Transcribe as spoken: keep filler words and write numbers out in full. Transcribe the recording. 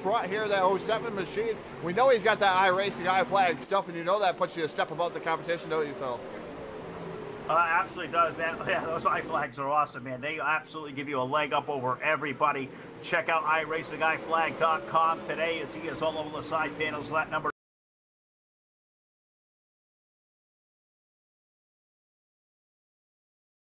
front here, that oh seven machine. We know he's got that IracingIflag stuff, and you know that puts you a step above the competition, don't you, Phil? Uh, absolutely does. That, yeah, those iFlags are awesome, man. They absolutely give you a leg up over everybody. Check out i racing i flag dot com today as he is all over the side panels. That number